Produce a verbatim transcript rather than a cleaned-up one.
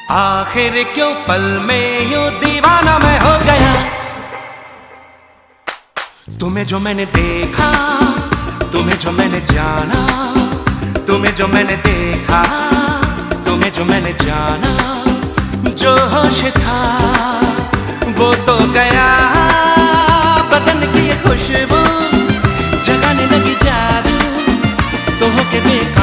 आखिर क्यों पल में यूं दीवाना मैं हो गया। तुम्हें जो मैंने देखा, तुम्हें जो मैंने जाना, तुम्हें जो मैंने देखा, तुम्हें जो मैंने जाना, जो होश था वो तो गया। बदन की ये खुशबू जगाने लगी जादू, तो होके बेकार